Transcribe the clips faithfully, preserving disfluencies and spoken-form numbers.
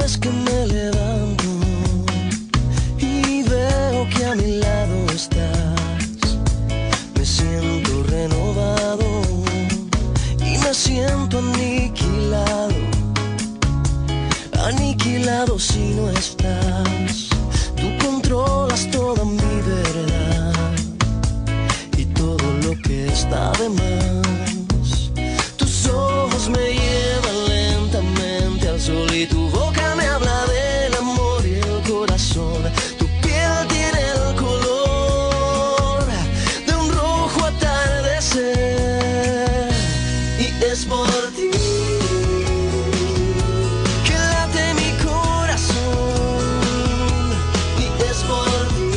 vez que me levanto y veo que a mi lado estás, me siento renovado y me siento aniquilado, aniquilado si no estás. Tú controlas toda mi verdad y todo lo que está de más. Tus ojos me llevan lentamente al sol y tu boca me habla del amor y el corazón. Tu piel tiene el color de un rojo atardecer y es por ti que late mi corazón, y es por ti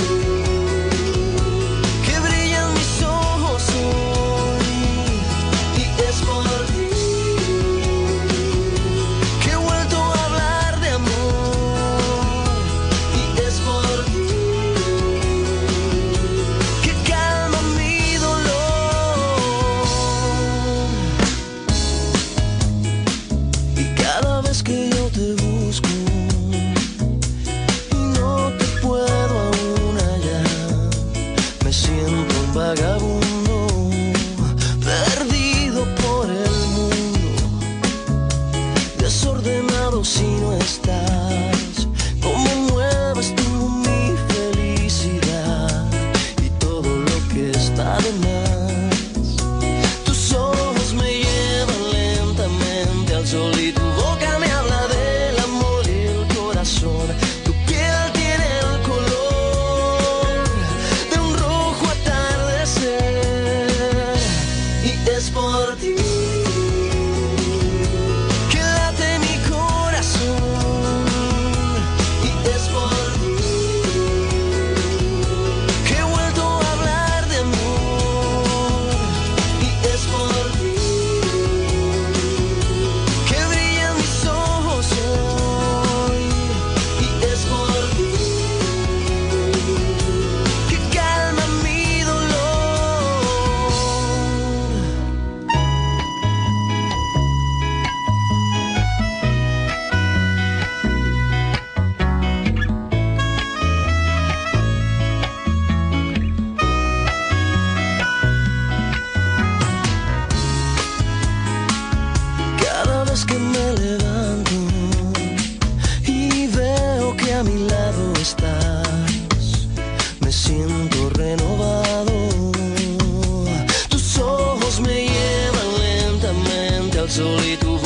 que brillan mis ojos hoy, y es por ti que he vuelto a hablar de amor, y es por ti que calma mi dolor. Y cada vez que yo te busco y no te puedo aún hallar, me siento un vagabundo perdido por el mundo, desordenado si no estás. Cómo mueves tú mi felicidad y todo lo que está de más. Tus ojos me llevan lentamente al sol y tu boca me habla del amor y el corazón. Tu piel tiene el color de un rojo atardecer y es por ti que late mi corazón, y es por ti que he vuelto a hablar de amor, y es por ti que brillan mis ojos hoy, y es por ti que calma mi dolor. Cada vez que me levanto y veo que a mi lado estás, me siento renovado. Tus ojos me llevan lentamente al sol y tu